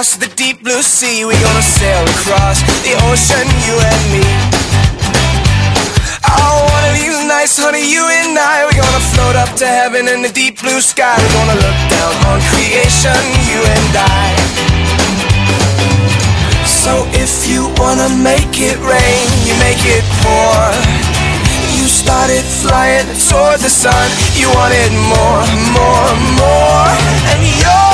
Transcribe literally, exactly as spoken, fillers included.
across the deep blue sea. We're gonna sail across the ocean, you and me. Oh, one of these nights, honey, you and I, we're gonna float up to heaven in the deep blue sky. We're gonna look down on creation, you and I. So if you wanna make it rain, you make it pour. You started flying toward the sun. You wanted more, more, more. And you're